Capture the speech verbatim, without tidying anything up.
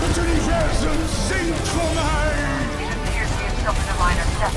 Das Universum singt für mich! It appears we have suffered a minor setback.